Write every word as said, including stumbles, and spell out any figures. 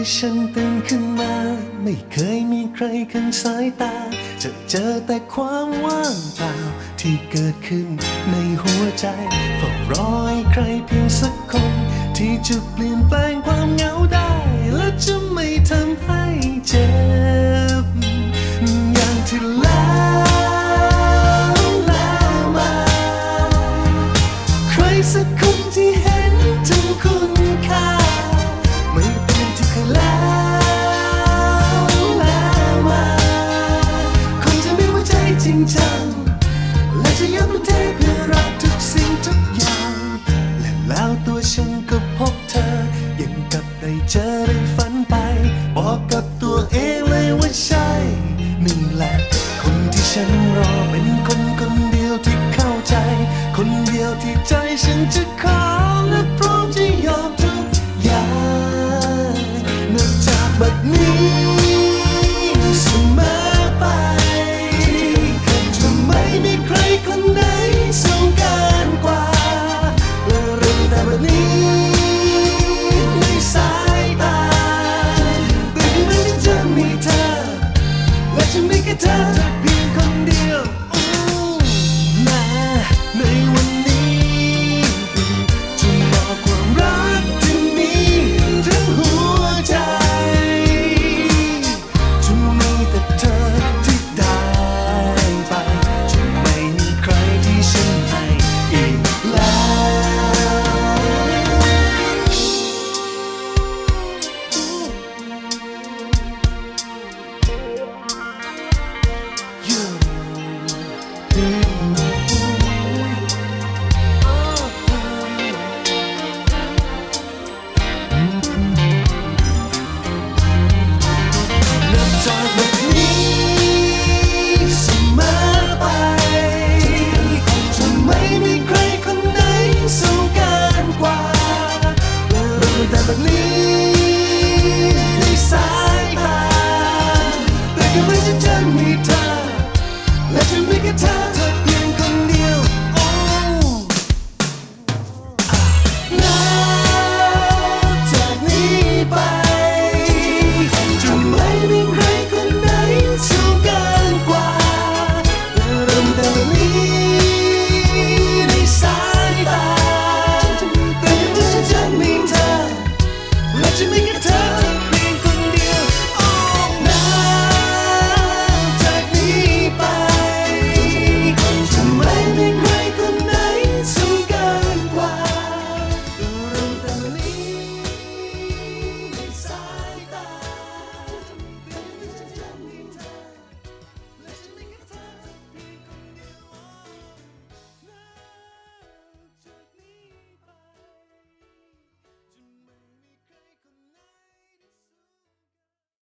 ที่ฉันตื่นขึ้นมาไม่เคยมีใครข้างสายตาจะเจอแต่ความว่างเปล่าที่เกิดขึ้นในหัวใจเฝ้ารอให้ใครเพียงสักคนที่จะเปลี่ยนแปลงความเหงาได้และจะไม่ทำให้เจ็บอย่างที่แล้วแล้วมาใครสักคนที่เห็นถึงคุณค่าไม่เป็นที่เคยแล้วแล้วมาคนจะมีหัวใจจริงจังและจะยอมทุ่มเทเพื่อรักทุกสิ่งทุกอย่างและแล้วตัวฉันก็พบเธอยังกับได้เจอได้ฝันไปบอกกับตัวเองเลยว่าใช่นี่แหละคนที่ฉันรอเป็นคนคนเดียวที่เข้าใจคนเดียวที่ใจฉันจะขอและพร้อมจะยอมทุกอย่างนับจากบัดนี้เสมอไปจะไม่มีใครคนไหนสูงเกินกว่าและเรื่องแต่บัดนี้ในสายตาแต่ที่มันจะมีเธอและจะมีแค่เธอเพียงคนเดียวนะในวันนี้จะมอบความรักที่มีทั้งหัวใจจะมีแต่เธอที่ได้ไปจะไม่มีใครที่ฉันให้อีกแล้วYou